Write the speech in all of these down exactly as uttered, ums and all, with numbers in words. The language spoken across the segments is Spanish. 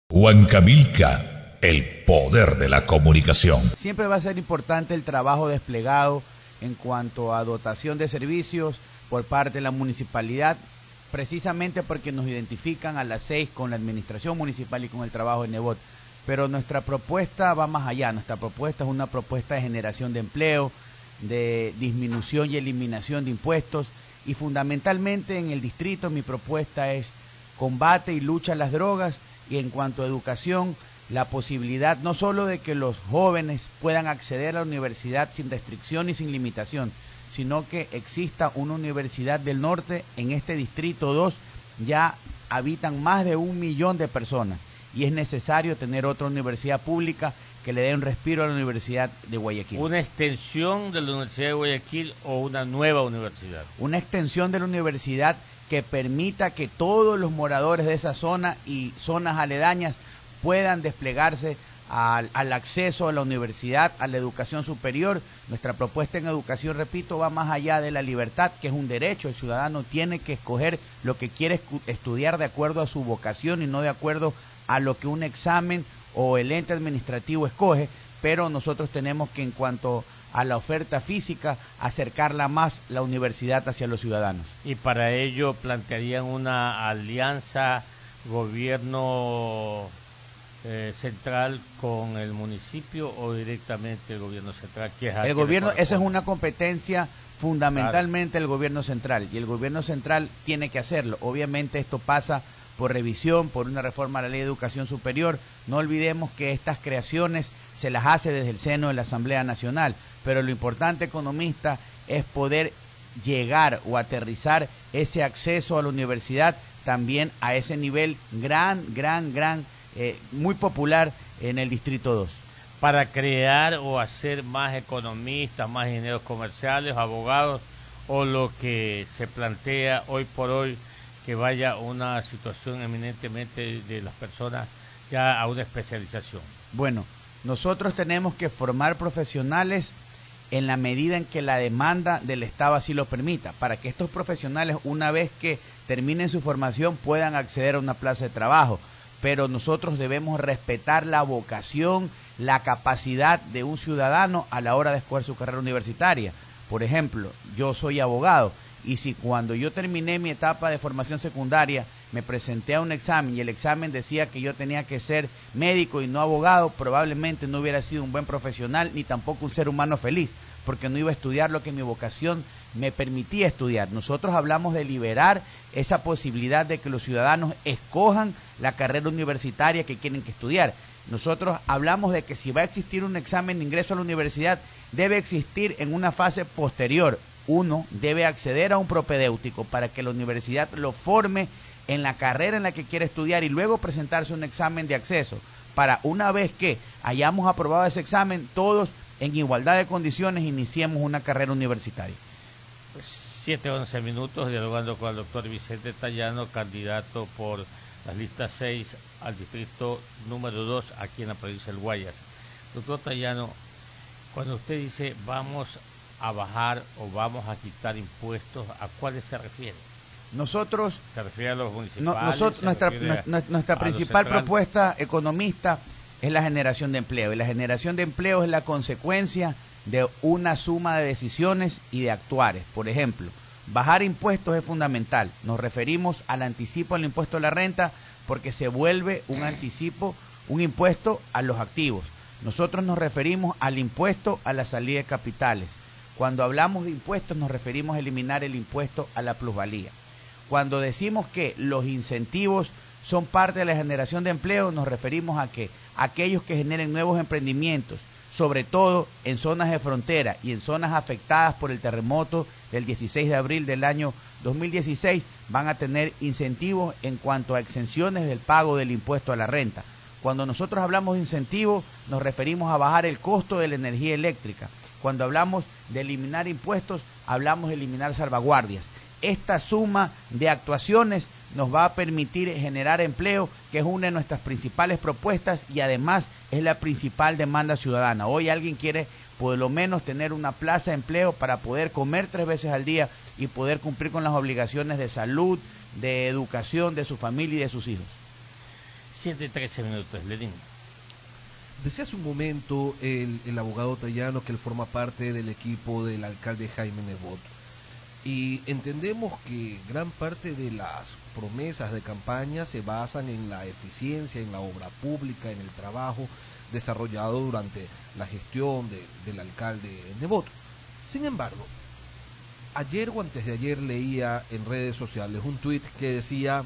Huancavelica, el poder de la comunicación. Siempre va a ser importante el trabajo desplegado en cuanto a dotación de servicios por parte de la municipalidad, precisamente porque nos identifican a las seis con la administración municipal y con el trabajo de Nebot. Pero nuestra propuesta va más allá. Nuestra propuesta es una propuesta de generación de empleo, de disminución y eliminación de impuestos, y fundamentalmente en el distrito mi propuesta es combate y lucha a las drogas, y en cuanto a educación, la posibilidad no solo de que los jóvenes puedan acceder a la universidad sin restricción y sin limitación, sino que exista una universidad del norte. En este distrito dos ya habitan más de un millón de personas y es necesario tener otra universidad pública que le dé un respiro a la Universidad de Guayaquil. ¿Una extensión de la Universidad de Guayaquil o una nueva universidad? Una extensión de la universidad que permita que todos los moradores de esa zona y zonas aledañas puedan desplegarse al, al acceso a la universidad, a la educación superior. Nuestra propuesta en educación, repito, va más allá de la libertad, que es un derecho. El ciudadano tiene que escoger lo que quiere estudiar de acuerdo a su vocación y no de acuerdo a lo que un examen o el ente administrativo escoge, pero nosotros tenemos que, en cuanto a la oferta física, acercarla más la universidad hacia los ciudadanos. Y para ello plantearían una alianza gobierno eh, central con el municipio o directamente el gobierno central. Que es el gobierno, esa es una competencia fundamentalmente claro. El gobierno central, y el gobierno central tiene que hacerlo. Obviamente esto pasa por revisión, por una reforma a la Ley de Educación Superior. No olvidemos que estas creaciones se las hace desde el seno de la Asamblea Nacional, pero lo importante, economista, es poder llegar o aterrizar ese acceso a la universidad también a ese nivel gran, gran, gran, eh, muy popular en el Distrito dos. Para crear o hacer más economistas, más ingenieros comerciales, abogados, o lo que se plantea hoy por hoy, que vaya una situación eminentemente de las personas ya a una especialización. Bueno, nosotros tenemos que formar profesionales en la medida en que la demanda del Estado así lo permita, para que estos profesionales, una vez que terminen su formación, puedan acceder a una plaza de trabajo. Pero nosotros debemos respetar la vocación, la capacidad de un ciudadano a la hora de escoger su carrera universitaria. Por ejemplo, yo soy abogado, y si cuando yo terminé mi etapa de formación secundaria me presenté a un examen y el examen decía que yo tenía que ser médico y no abogado, probablemente no hubiera sido un buen profesional ni tampoco un ser humano feliz, porque no iba a estudiar lo que mi vocación me permitía estudiar. Nosotros hablamos de liberar esa posibilidad de que los ciudadanos escojan la carrera universitaria que quieren que estudiar. Nosotros hablamos de que si va a existir un examen de ingreso a la universidad, debe existir en una fase posterior. Uno debe acceder a un propedéutico para que la universidad lo forme en la carrera en la que quiere estudiar y luego presentarse un examen de acceso para, una vez que hayamos aprobado ese examen, todos en igualdad de condiciones iniciemos una carrera universitaria. siete once minutos dialogando con el doctor Vicente Tallano, candidato por las listas seis al distrito número dos aquí en la provincia del Guayas. Doctor Tallano, cuando usted dice vamos a bajar o vamos a quitar impuestos, ¿a cuáles se refiere? Nosotros, ¿Se refiere a los municipales? No, nosotros, nuestra a, nuestra principal propuesta economista es la generación de empleo, y la generación de empleo es la consecuencia de una suma de decisiones y de actuares. Por ejemplo, bajar impuestos es fundamental. Nos referimos al anticipo al impuesto a la renta porque se vuelve un anticipo, un impuesto a los activos. Nosotros nos referimos al impuesto a la salida de capitales. Cuando hablamos de impuestos nos referimos a eliminar el impuesto a la plusvalía. Cuando decimos que los incentivos son parte de la generación de empleo, nos referimos a que aquellos que generen nuevos emprendimientos, sobre todo en zonas de frontera y en zonas afectadas por el terremoto del dieciséis de abril del año dos mil dieciséis, van a tener incentivos en cuanto a exenciones del pago del impuesto a la renta. Cuando nosotros hablamos de incentivos, nos referimos a bajar el costo de la energía eléctrica. Cuando hablamos de eliminar impuestos, hablamos de eliminar salvaguardias. Esta suma de actuaciones nos va a permitir generar empleo, que es una de nuestras principales propuestas y además es la principal demanda ciudadana. Hoy alguien quiere por lo menos tener una plaza de empleo para poder comer tres veces al día y poder cumplir con las obligaciones de salud, de educación de su familia y de sus hijos. siete y trece minutos, Lenín. Decía hace un momento el, el abogado Tallano que él forma parte del equipo del alcalde Jaime Nebot. Y entendemos que gran parte de las promesas de campaña se basan en la eficiencia, en la obra pública, en el trabajo desarrollado durante la gestión de, del alcalde Nebot. Sin embargo, ayer o antes de ayer leía en redes sociales un tuit que decía: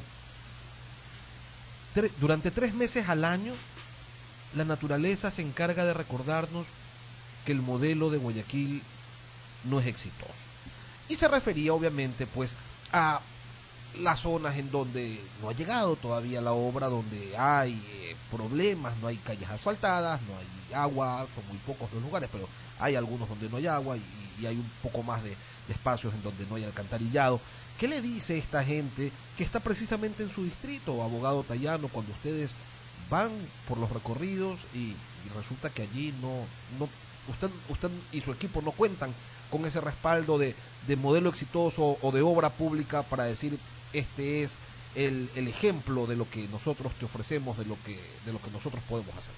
durante tres meses al año la naturaleza se encarga de recordarnos que el modelo de Guayaquil no es exitoso. Y se refería obviamente pues a las zonas en donde no ha llegado todavía la obra, donde hay eh, problemas, no hay calles asfaltadas, no hay agua, son muy pocos los lugares, pero hay algunos donde no hay agua y, y hay un poco más de, de espacios en donde no hay alcantarillado. ¿Qué le dice esta gente que está precisamente en su distrito, abogado Tallano, cuando ustedes van por los recorridos y, y resulta que allí no, no usted, usted y su equipo no cuentan con ese respaldo de, de modelo exitoso o de obra pública para decir este es el, el ejemplo de lo que nosotros te ofrecemos, de lo que, de lo que nosotros podemos hacer?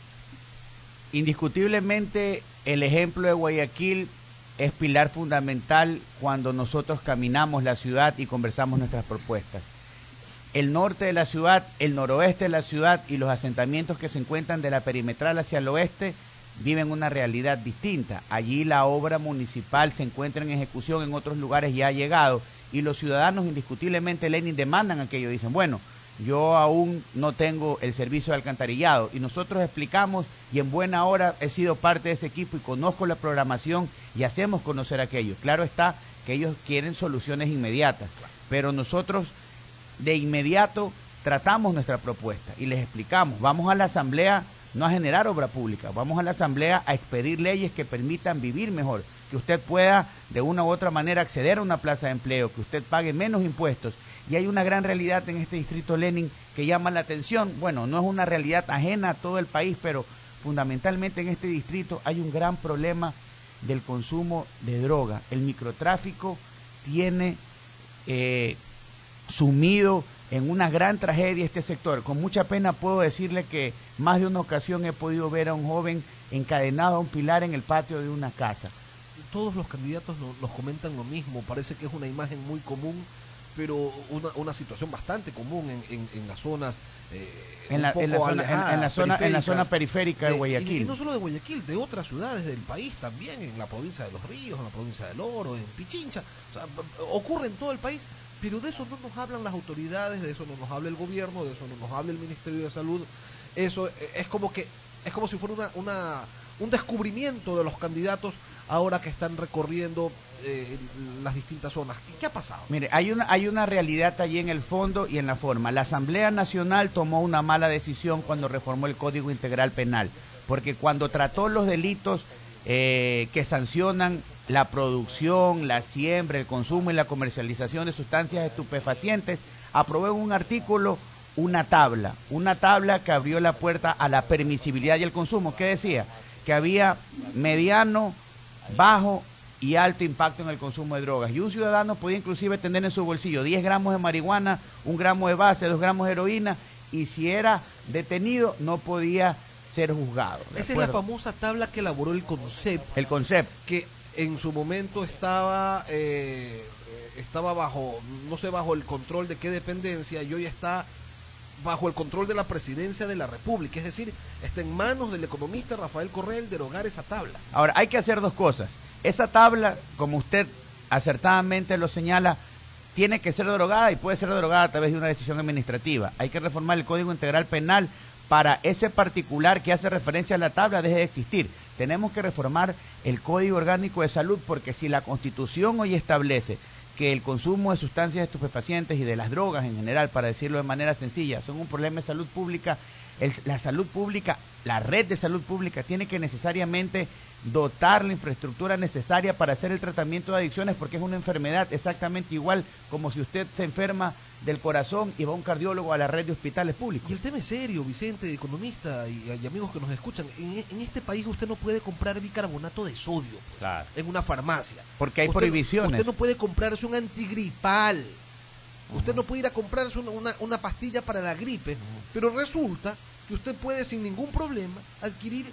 Indiscutiblemente el ejemplo de Guayaquil es pilar fundamental cuando nosotros caminamos la ciudad y conversamos nuestras propuestas. El norte de la ciudad, el noroeste de la ciudad y los asentamientos que se encuentran de la perimetral hacia el oeste viven una realidad distinta. Allí la obra municipal se encuentra en ejecución, en otros lugares ya ha llegado, y los ciudadanos indiscutiblemente, Lenin, demandan aquello. Dicen, bueno, yo aún no tengo el servicio de alcantarillado, y nosotros explicamos, y en buena hora he sido parte de ese equipo y conozco la programación y hacemos conocer aquello. Claro está que ellos quieren soluciones inmediatas, pero nosotros de inmediato tratamos nuestra propuesta y les explicamos, vamos a la asamblea no a generar obra pública, vamos a la asamblea a expedir leyes que permitan vivir mejor, que usted pueda de una u otra manera acceder a una plaza de empleo, que usted pague menos impuestos. Y hay una gran realidad en este distrito, Lenin, que llama la atención. Bueno, no es una realidad ajena a todo el país, pero fundamentalmente en este distrito hay un gran problema del consumo de droga. El microtráfico tiene eh, sumido en una gran tragedia este sector. Con mucha pena puedo decirle que más de una ocasión he podido ver a un joven encadenado a un pilar en el patio de una casa. Todos los candidatos nos, nos comentan lo mismo, parece que es una imagen muy común, pero una, una situación bastante común en, en, en las zonas eh, en, la, un poco en, la zona, alejadas, en, en, la zona, en la zona periférica de, de Guayaquil. Y, y no solo de Guayaquil, de otras ciudades del país también, en la provincia de Los Ríos, en la provincia del Oro, en Pichincha. O sea, ocurre en todo el país, pero de eso no nos hablan las autoridades, de eso no nos habla el gobierno, de eso no nos habla el Ministerio de Salud. Eso es como que es como si fuera una, una un descubrimiento de los candidatos ahora que están recorriendo eh, las distintas zonas. ¿Qué ha pasado? Mire, hay una, hay una realidad allí en el fondo y en la forma. La Asamblea Nacional tomó una mala decisión cuando reformó el Código Integral Penal, porque cuando trató los delitos eh, que sancionan la producción, la siembra, el consumo y la comercialización de sustancias estupefacientes, aprobó en un artículo una tabla, una tabla que abrió la puerta a la permisibilidad y el consumo. ¿Qué decía? Que había mediano, bajo y alto impacto en el consumo de drogas, y un ciudadano podía inclusive tener en su bolsillo diez gramos de marihuana, un gramo de base, dos gramos de heroína, y si era detenido no podía ser juzgado. Esa es la famosa tabla que elaboró el CONCEP, el CONCEP, que en su momento estaba eh, estaba bajo, no sé bajo el control de qué dependencia, y hoy está bajo el control de la Presidencia de la República, es decir, está en manos del economista Rafael Correa el derogar esa tabla. Ahora, hay que hacer dos cosas. Esa tabla, como usted acertadamente lo señala, tiene que ser derogada y puede ser derogada a través de una decisión administrativa. Hay que reformar el Código Integral Penal para ese particular que hace referencia a la tabla deje de existir. Tenemos que reformar el Código Orgánico de Salud, porque si la Constitución hoy establece que el consumo de sustancias estupefacientes y de las drogas en general, para decirlo de manera sencilla, son un problema de salud pública, el, la salud pública, la red de salud pública tiene que necesariamente dotar la infraestructura necesaria para hacer el tratamiento de adicciones, porque es una enfermedad exactamente igual como si usted se enferma del corazón y va a un cardiólogo a la red de hospitales públicos. Y el tema es serio, Vicente, economista y, y amigos que nos escuchan. En, en este país usted no puede comprar bicarbonato de sodio, pues, claro, en una farmacia. porque hay usted, prohibiciones. Usted no puede comprarse un antigripal. Usted no puede ir a comprarse una, una, una pastilla para la gripe, pero resulta que usted puede sin ningún problema adquirir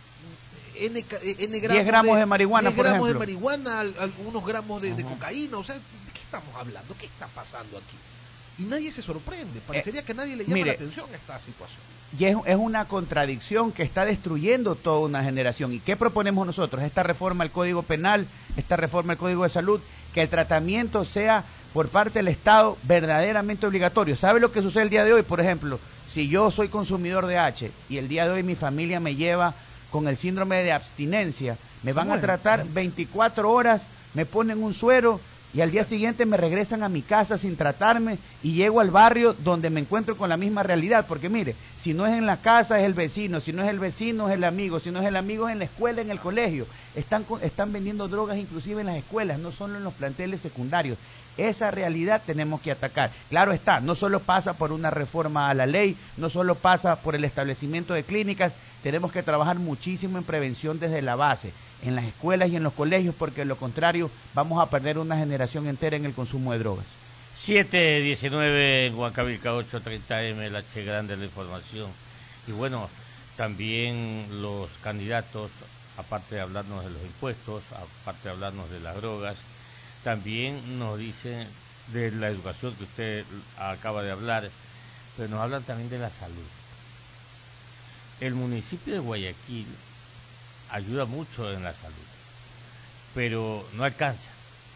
N, N gramos, diez gramos de, de marihuana, diez por gramos ejemplo. de marihuana, algunos gramos de, de cocaína. O sea, ¿de qué estamos hablando? ¿Qué está pasando aquí? Y nadie se sorprende. Parecería eh, que a nadie le llama mire, la atención a esta situación. Y es, es una contradicción que está destruyendo toda una generación. ¿Y qué proponemos nosotros? Esta reforma al Código Penal, esta reforma al Código de Salud, que el tratamiento sea por parte del Estado verdaderamente obligatorio. ¿Sabe lo que sucede el día de hoy? Por ejemplo, si yo soy consumidor de H y el día de hoy mi familia me lleva con el síndrome de abstinencia, me van a tratar veinticuatro horas, me ponen un suero y al día siguiente me regresan a mi casa sin tratarme y llego al barrio donde me encuentro con la misma realidad, porque mire, si no es en la casa es el vecino, si no es el vecino es el amigo, si no es el amigo es en la escuela, en el colegio, están, están vendiendo drogas inclusive en las escuelas, no solo en los planteles secundarios. Esa realidad tenemos que atacar. Claro está, no solo pasa por una reforma a la ley, no solo pasa por el establecimiento de clínicas, tenemos que trabajar muchísimo en prevención desde la base, en las escuelas y en los colegios, porque de lo contrario vamos a perder una generación entera en el consumo de drogas. siete diecinueve en Huancavilca, ocho treinta eme, el H grande de la información. Y bueno, también los candidatos, aparte de hablarnos de los impuestos, aparte de hablarnos de las drogas, también nos dicen de la educación que usted acaba de hablar, pero nos hablan también de la salud. El municipio de Guayaquil ayuda mucho en la salud, pero no alcanza.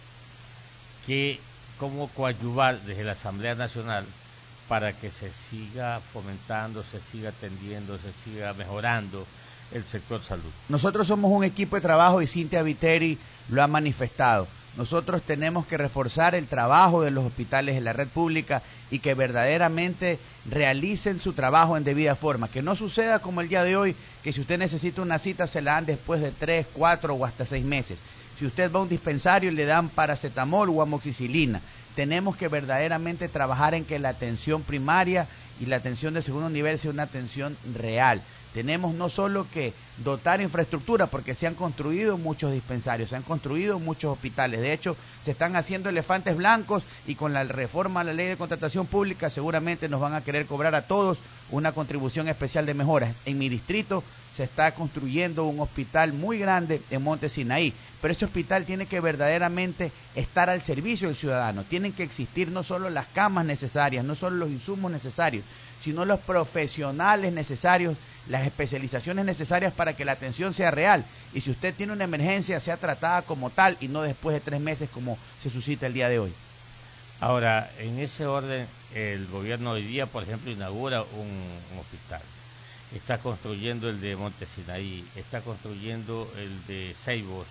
¿Qué, cómo coadyuvar desde la Asamblea Nacional para que se siga fomentando, se siga atendiendo, se siga mejorando el sector salud? Nosotros somos un equipo de trabajo y Cintia Viteri lo ha manifestado. Nosotros tenemos que reforzar el trabajo de los hospitales de la red pública y que verdaderamente realicen su trabajo en debida forma. Que no suceda como el día de hoy, que si usted necesita una cita se la dan después de tres, cuatro o hasta seis meses. Si usted va a un dispensario le dan paracetamol o amoxicilina. Tenemos que verdaderamente trabajar en que la atención primaria y la atención de segundo nivel sea una atención real. Tenemos no solo que dotar infraestructura, porque se han construido muchos dispensarios, se han construido muchos hospitales. De hecho, se están haciendo elefantes blancos y con la reforma a la ley de contratación pública seguramente nos van a querer cobrar a todos una contribución especial de mejoras. En mi distrito se está construyendo un hospital muy grande en Monte Sinaí, pero ese hospital tiene que verdaderamente estar al servicio del ciudadano. Tienen que existir no solo las camas necesarias, no solo los insumos necesarios, sino los profesionales necesarios, las especializaciones necesarias para que la atención sea real. Y si usted tiene una emergencia, sea tratada como tal y no después de tres meses como se suscita el día de hoy. Ahora, en ese orden, el gobierno hoy día, por ejemplo, inaugura un, un hospital. Está construyendo el de Monte Sinaí, está construyendo el de Ceibos,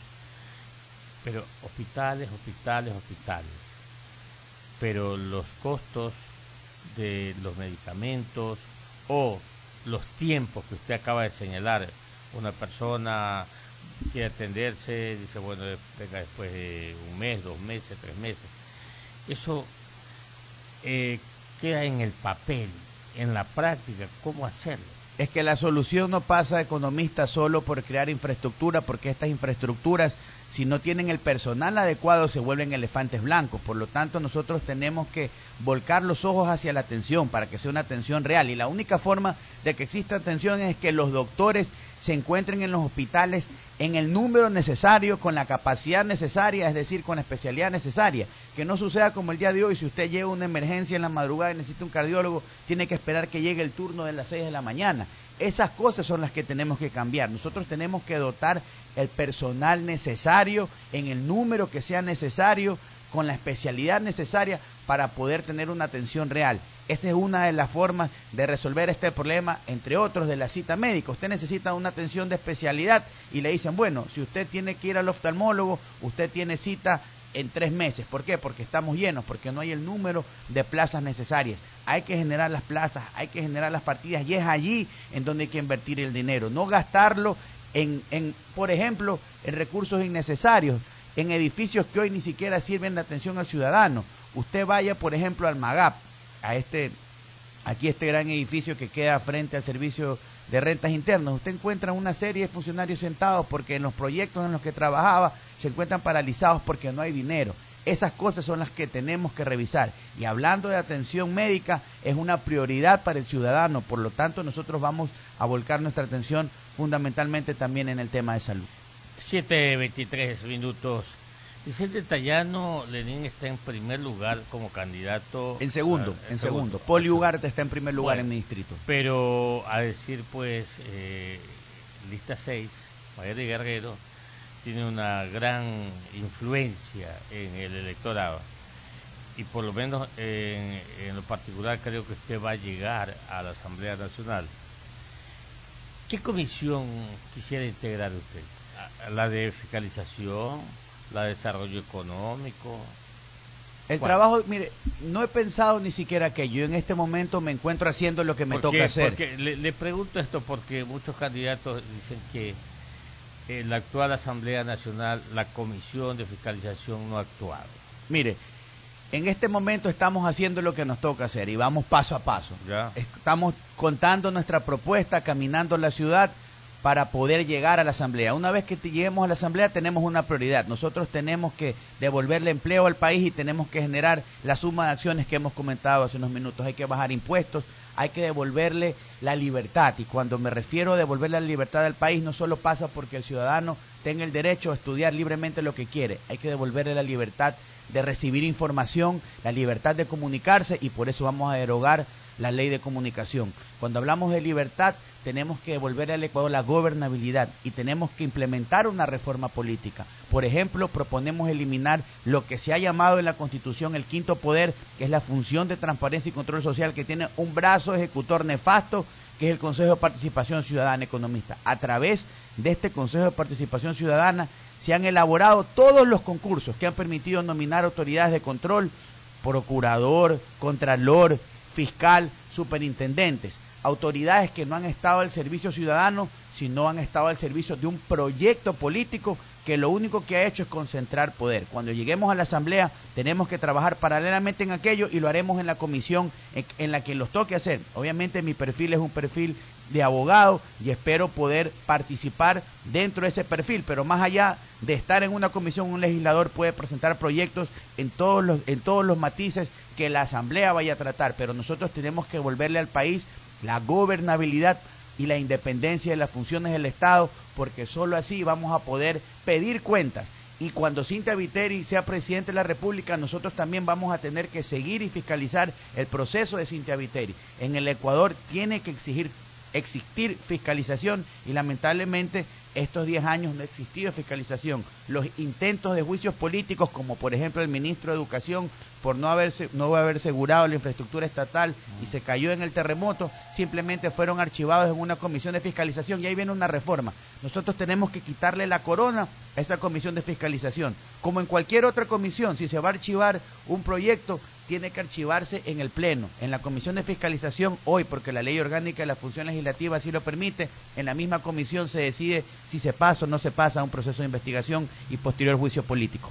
pero hospitales, hospitales, hospitales. Pero los costos de los medicamentos o los tiempos que usted acaba de señalar, una persona quiere atenderse, dice, bueno, venga después de un mes, dos meses, tres meses, eso eh, queda en el papel, en la práctica, ¿cómo hacerlo? Es que la solución no pasa, economista, solo por crear infraestructura, porque estas infraestructuras, si no tienen el personal adecuado, se vuelven elefantes blancos. Por lo tanto, nosotros tenemos que volcar los ojos hacia la atención para que sea una atención real. Y la única forma de que exista atención es que los doctores se encuentren en los hospitales en el número necesario, con la capacidad necesaria, es decir, con la especialidad necesaria. Que no suceda como el día de hoy, si usted llega a una emergencia en la madrugada y necesita un cardiólogo, tiene que esperar que llegue el turno de las seis de la mañana. Esas cosas son las que tenemos que cambiar. Nosotros tenemos que dotar el personal necesario, en el número que sea necesario, con la especialidad necesaria para poder tener una atención real. Esa es una de las formas de resolver este problema, entre otros, de la cita médica. Usted necesita una atención de especialidad y le dicen, bueno, si usted tiene que ir al oftalmólogo, usted tiene cita en tres meses. ¿Por qué? Porque estamos llenos, porque no hay el número de plazas necesarias. Hay que generar las plazas, hay que generar las partidas y es allí en donde hay que invertir el dinero, no gastarlo en, en por ejemplo, en recursos innecesarios, en edificios que hoy ni siquiera sirven de atención al ciudadano. Usted vaya, por ejemplo, al MAGAP, a este, aquí este gran edificio que queda frente al servicio de rentas internas. Usted encuentra una serie de funcionarios sentados porque en los proyectos en los que trabajaba se encuentran paralizados porque no hay dinero. Esas cosas son las que tenemos que revisar. Y hablando de atención médica, es una prioridad para el ciudadano. Por lo tanto, nosotros vamos a volcar nuestra atención fundamentalmente también en el tema de salud. siete veintitrés minutos. Vicente Tallano, Lenín está en primer lugar como candidato. En segundo, a, en segundo. segundo. Poli Ugarte está en primer lugar bueno, en mi distrito. Pero a decir pues, eh, lista seis, Mayari Guerrero, tiene una gran influencia en el electorado. Y por lo menos en, en lo particular creo que usted va a llegar a la Asamblea Nacional. ¿Qué comisión quisiera integrar usted? ¿La de fiscalización? ¿La de desarrollo económico? El ¿Cuál? trabajo, mire, no he pensado ni siquiera que yo en este momento me encuentro haciendo lo que me toca hacer. Porque le, le pregunto esto porque muchos candidatos dicen que en la actual Asamblea Nacional la Comisión de Fiscalización no ha actuado. Mire, en este momento estamos haciendo lo que nos toca hacer y vamos paso a paso. ¿Ya? Estamos contando nuestra propuesta, caminando la ciudad para poder llegar a la Asamblea. Una vez que lleguemos a la Asamblea tenemos una prioridad. Nosotros tenemos que devolverle empleo al país y tenemos que generar la suma de acciones que hemos comentado hace unos minutos. Hay que bajar impuestos, hay que devolverle la libertad. Y cuando me refiero a devolverle la libertad al país, no solo pasa porque el ciudadano tenga el derecho a estudiar libremente lo que quiere. Hay que devolverle la libertad de recibir información, la libertad de comunicarse, y por eso vamos a derogar la ley de comunicación. Cuando hablamos de libertad, tenemos que devolver al Ecuador la gobernabilidad y tenemos que implementar una reforma política. Por ejemplo, proponemos eliminar lo que se ha llamado en la Constitución el quinto poder, que es la función de transparencia y control social, que tiene un brazo ejecutor nefasto, que es el Consejo de Participación Ciudadana Economista. A través de este Consejo de Participación Ciudadana se han elaborado todos los concursos que han permitido nominar autoridades de control, procurador, contralor, fiscal, superintendentes, autoridades que no han estado al servicio ciudadano, sino han estado al servicio de un proyecto político que lo único que ha hecho es concentrar poder. Cuando lleguemos a la Asamblea tenemos que trabajar paralelamente en aquello y lo haremos en la comisión en, en la que los toque hacer. Obviamente mi perfil es un perfil de abogado y espero poder participar dentro de ese perfil, pero más allá de estar en una comisión, un legislador puede presentar proyectos en todos los, en todos los matices que la Asamblea vaya a tratar, pero nosotros tenemos que devolverle al país la gobernabilidad y la independencia de las funciones del Estado, porque solo así vamos a poder pedir cuentas. Y cuando Cintia Viteri sea presidente de la República, nosotros también vamos a tener que seguir y fiscalizar el proceso de Cintia Viteri. En el Ecuador tiene que exigir, existir fiscalización y lamentablemente estos diez años no ha existido fiscalización. Los intentos de juicios políticos, como por ejemplo el ministro de Educación, por no haberse, no haber asegurado la infraestructura estatal y se cayó en el terremoto, simplemente fueron archivados en una comisión de fiscalización y ahí viene una reforma. Nosotros tenemos que quitarle la corona a esa comisión de fiscalización. Como en cualquier otra comisión, si se va a archivar un proyecto, tiene que archivarse en el Pleno, en la comisión de fiscalización hoy, porque la ley orgánica de la función legislativa así lo permite. En la misma comisión se decide si se pasa o no se pasa a un proceso de investigación y posterior juicio político.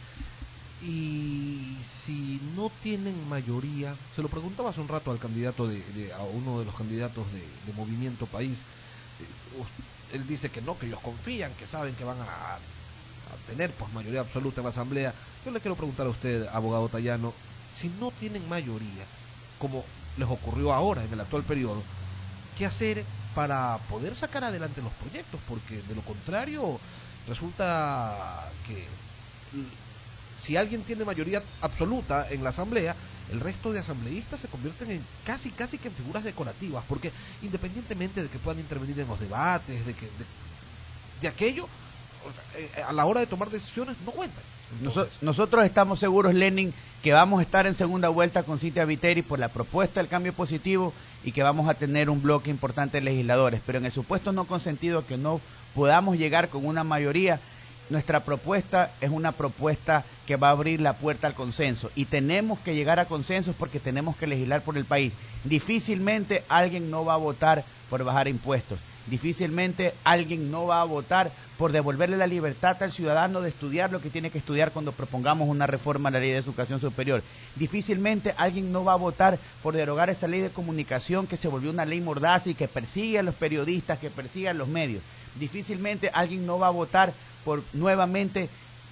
Y si no tienen mayoría, se lo preguntaba hace un rato al candidato de, de a uno de los candidatos de, de Movimiento País, eh, él dice que no, que ellos confían, que saben que van a, a tener pues mayoría absoluta en la Asamblea. Yo le quiero preguntar a usted, abogado Tallano, si no tienen mayoría, como les ocurrió ahora en el actual periodo, ¿qué hacer para poder sacar adelante los proyectos? Porque de lo contrario resulta que si alguien tiene mayoría absoluta en la Asamblea, el resto de asambleístas se convierten en casi casi que en figuras decorativas, porque independientemente de que puedan intervenir en los debates, de que de, de aquello, a la hora de tomar decisiones no cuentan. Entonces, nosotros estamos seguros, Lenin, que vamos a estar en segunda vuelta con Cintia Viteri por la propuesta del cambio positivo y que vamos a tener un bloque importante de legisladores, pero en el supuesto no consentido que no podamos llegar con una mayoría, nuestra propuesta es una propuesta que va a abrir la puerta al consenso y tenemos que llegar a consensos porque tenemos que legislar por el país. Difícilmente alguien no va a votar por bajar impuestos, difícilmente alguien no va a votar por devolverle la libertad al ciudadano de estudiar lo que tiene que estudiar cuando propongamos una reforma a la ley de educación superior. Difícilmente alguien no va a votar por derogar esa ley de comunicación que se volvió una ley mordaz y que persigue a los periodistas, que persigue a los medios. Difícilmente alguien no va a votar por nuevamente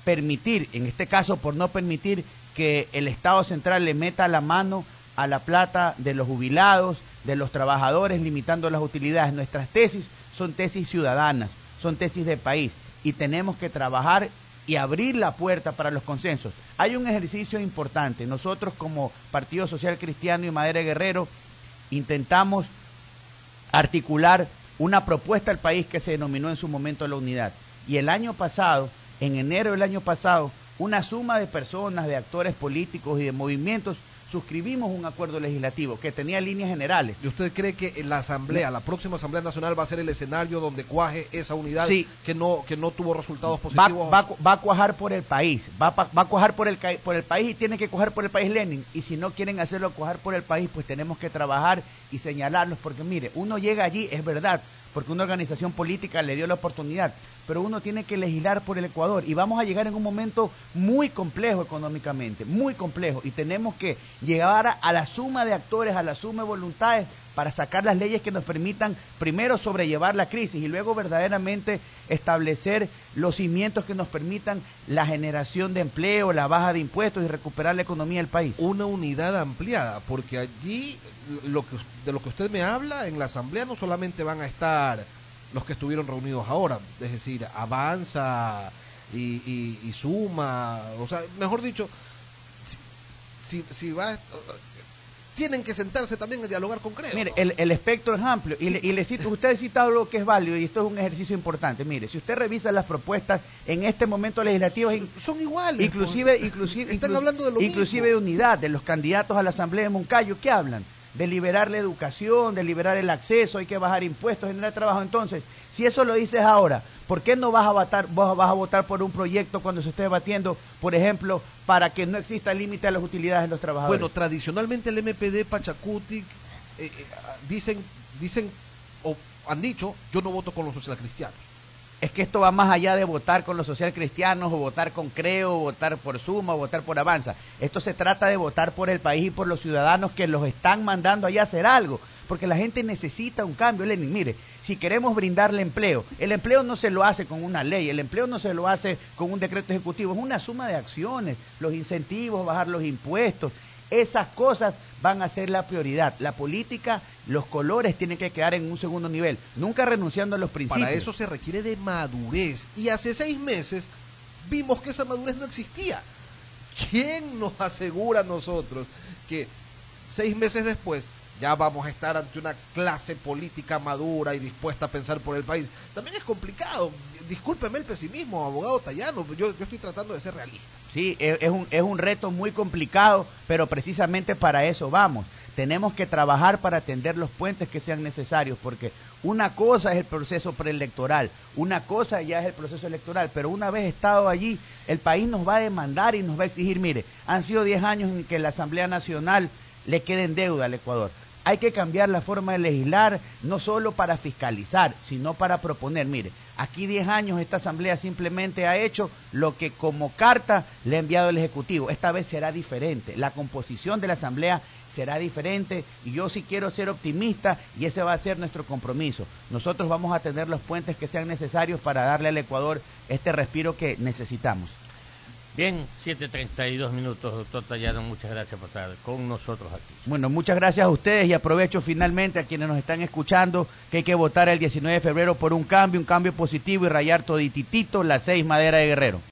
permitir, en este caso por no permitir que el Estado central le meta la mano a la plata de los jubilados, de los trabajadores, limitando las utilidades. Nuestras tesis son tesis ciudadanas, son tesis de país, y tenemos que trabajar y abrir la puerta para los consensos. Hay un ejercicio importante. Nosotros como Partido Social Cristiano y Madera de Guerrero intentamos articular una propuesta al país que se denominó en su momento la unidad. Y el año pasado, en enero del año pasado, una suma de personas, de actores políticos y de movimientos suscribimos un acuerdo legislativo que tenía líneas generales. ¿Y usted cree que en la asamblea, la próxima asamblea nacional, va a ser el escenario donde cuaje esa unidad sí. que no que no tuvo resultados positivos? Va, va, va a cuajar por el país, va, va a cuajar por el, por el país y tiene que cuajar por el país Lenin. Y si no quieren hacerlo cuajar por el país, pues tenemos que trabajar y señalarlos, porque mire, uno llega allí, es verdad, porque una organización política le dio la oportunidad, pero uno tiene que legislar por el Ecuador y vamos a llegar en un momento muy complejo económicamente, muy complejo, y tenemos que llegar a, a la suma de actores, a la suma de voluntades para sacar las leyes que nos permitan primero sobrellevar la crisis y luego verdaderamente establecer los cimientos que nos permitan la generación de empleo, la baja de impuestos y recuperar la economía del país. Una unidad ampliada, porque allí lo que, de lo que usted me habla, en la asamblea no solamente van a estar los que estuvieron reunidos ahora, es decir, Avanza y, y, y Suma, o sea, mejor dicho, si, si, si va... tienen que sentarse también a dialogar con Creo. Mire, ¿no? el, el espectro es amplio y le, y le cito, usted ha citado algo que es válido y esto es un ejercicio importante. Mire, si usted revisa las propuestas en este momento legislativo, son iguales. Inclusive, pues, inclusive, están inclu hablando de lo inclusive mismo. de unidad, de los candidatos a la Asamblea de Moncayo, ¿qué hablan? De liberar la educación, de liberar el acceso, hay que bajar impuestos, generar trabajo. Entonces, si eso lo dices ahora, ¿por qué no vas a votar, vos vas a votar por un proyecto cuando se esté debatiendo, por ejemplo, para que no exista límite a las utilidades de los trabajadores? Bueno, tradicionalmente el M P D, Pachacutic, eh, eh, dicen, dicen, o han dicho, yo no voto con los socialcristianos. Es que esto va más allá de votar con los socialcristianos, o votar con Creo, o votar por Suma, o votar por Avanza. Esto se trata de votar por el país y por los ciudadanos que los están mandando allá a hacer algo, porque la gente necesita un cambio. Lenin, mire, si queremos brindarle empleo, el empleo no se lo hace con una ley, el empleo no se lo hace con un decreto ejecutivo, es una suma de acciones, los incentivos, bajar los impuestos. Esas cosas van a ser la prioridad. La política, los colores tienen que quedar en un segundo nivel, nunca renunciando a los principios. Para eso se requiere de madurez. Y hace seis meses vimos que esa madurez no existía. ¿Quién nos asegura a nosotros que seis meses después ya vamos a estar ante una clase política madura y dispuesta a pensar por el país? También es complicado. Discúlpeme el pesimismo, abogado Tallano, yo, yo estoy tratando de ser realista. Sí, es, es, un, es un reto muy complicado, pero precisamente para eso vamos. Tenemos que trabajar para tender los puentes que sean necesarios, porque una cosa es el proceso preelectoral, una cosa ya es el proceso electoral, pero una vez estado allí, el país nos va a demandar y nos va a exigir. Mire, han sido diez años en que la Asamblea Nacional le queda en deuda al Ecuador. Hay que cambiar la forma de legislar, no solo para fiscalizar, sino para proponer. Mire, aquí diez años esta Asamblea simplemente ha hecho lo que como carta le ha enviado el Ejecutivo. Esta vez será diferente, la composición de la Asamblea será diferente y yo sí quiero ser optimista y ese va a ser nuestro compromiso. Nosotros vamos a tener los puentes que sean necesarios para darle al Ecuador este respiro que necesitamos. Bien, siete treinta y dos minutos, doctor Tallano, muchas gracias por estar con nosotros aquí. Bueno, muchas gracias a ustedes y aprovecho finalmente a quienes nos están escuchando que hay que votar el diecinueve de febrero por un cambio, un cambio positivo y rayar todititito las seis Madera de Guerrero.